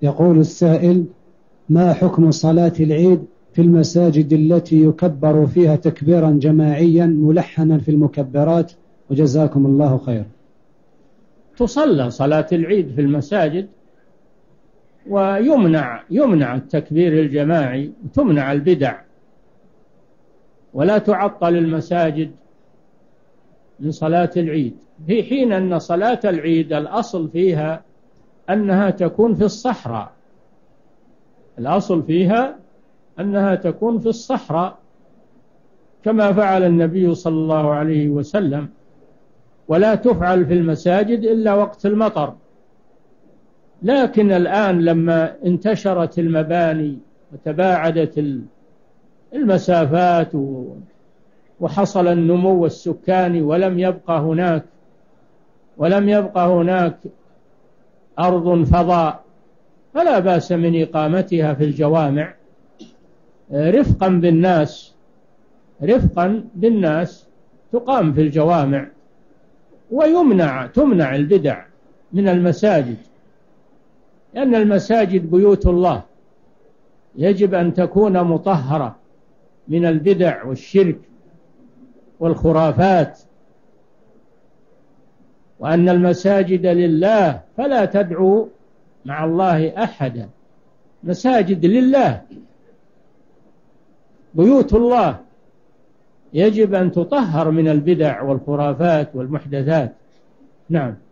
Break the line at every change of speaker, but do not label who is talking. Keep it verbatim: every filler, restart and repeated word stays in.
يقول السائل: ما حكم صلاة العيد في المساجد التي يكبر فيها تكبيرا جماعيا ملحنا في المكبرات؟ وجزاكم الله خير.
تصلى صلاة العيد في المساجد، ويمنع يمنع التكبير الجماعي، وتمنع البدع، ولا تعطل المساجد من صلاة العيد، في حين أن صلاة العيد الأصل فيها أنها تكون في الصحراء، الأصل فيها أنها تكون في الصحراء كما فعل النبي صلى الله عليه وسلم، ولا تفعل في المساجد إلا وقت المطر. لكن الآن لما انتشرت المباني وتباعدت المسافات وحصل النمو السكاني ولم يبقى هناك ولم يبقى هناك أرض فضاء، فلا بأس من إقامتها في الجوامع رفقا بالناس رفقا بالناس تقام في الجوامع، ويمنع تمنع البدع من المساجد، لأن المساجد بيوت الله، يجب أن تكون مطهرة من البدع والشرك والخرافات، وأن المساجد لله فلا تدعوا مع الله أحدا، مساجد لله بيوت الله، يجب أن تطهر من البدع والخرافات والمحدثات. نعم.